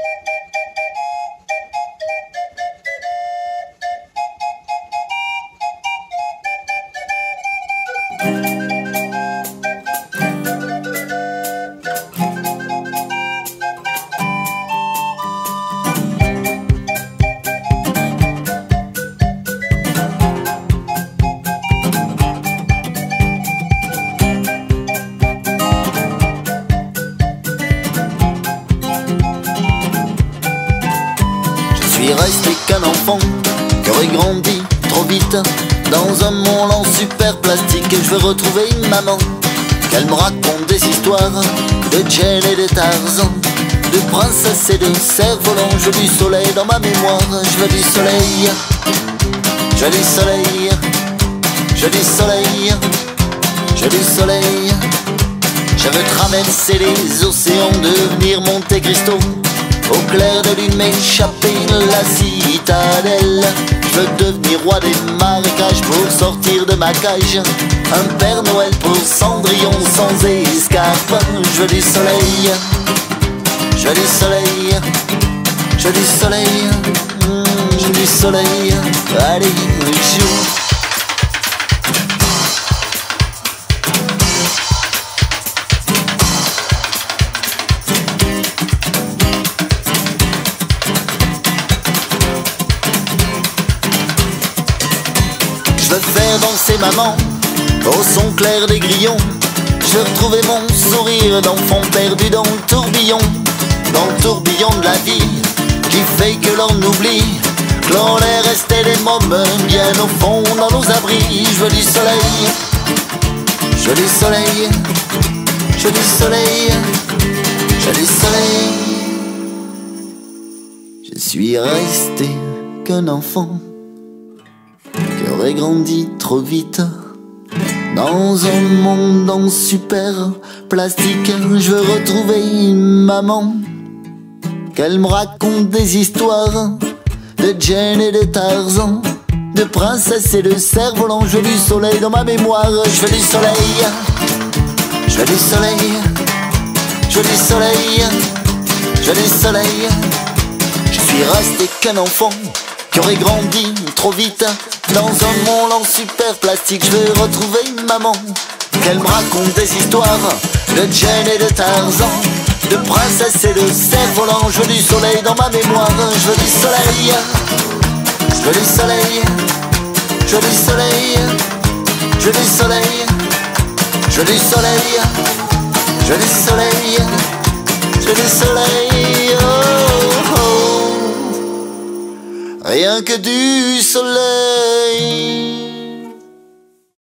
Je suis resté qu'un enfant qui aurait grandi trop vite dans un monde en super plastique. Et je veux retrouver maman, qu'elle me raconte des histoires de Jane et de Tarzan, de princesse et de cerf-volant. Je veux du soleil dans ma mémoire, je veux du soleil, je veux du soleil, je veux du soleil, je veux du soleil. Je veux traverser les océans, devenir Monte Cristo, au clair de lune m'échapper la citadelle. Je veux devenir roi des marécages pour sortir de ma cage, un Père Noël pour Cendrillon sans escarpe. Je veux du soleil, je veux du soleil, je veux du soleil, je veux du soleil. Allez, joue. Je veux faire danser maman au son clair des grillons. Je veux retrouver mon sourire d'enfant perdu dans le tourbillon de la vie qui fait que l'on oublie que l'on est resté des mômes bien au fond dans nos abris. Je veux du soleil, je veux du soleil, je veux du soleil, je veux du soleil. Je suis resté qu'un enfant qui aurait grandi trop vite dans un monde en super plastique. Je veux retrouver maman, qu'elle me raconte des histoires de Jane et de Tarzan, de princesse et de cerf-volant. Je veux du soleil dans ma mémoire, je veux du soleil, je veux du soleil, je veux du soleil, je veux du soleil. Je suis resté qu'un enfant qui aurait grandi trop vite dans un monde en super plastique. Je veux retrouver maman, qu'elle me raconte des histoires de Jane et de Tarzan, de princesse et de cerf-volant. Je veux du soleil dans ma mémoire, je veux du soleil, je veux du soleil, je veux du soleil, je veux du soleil, je veux du soleil, je veux du soleil, je veux du soleil. Oh, oh. Rien que du soleil.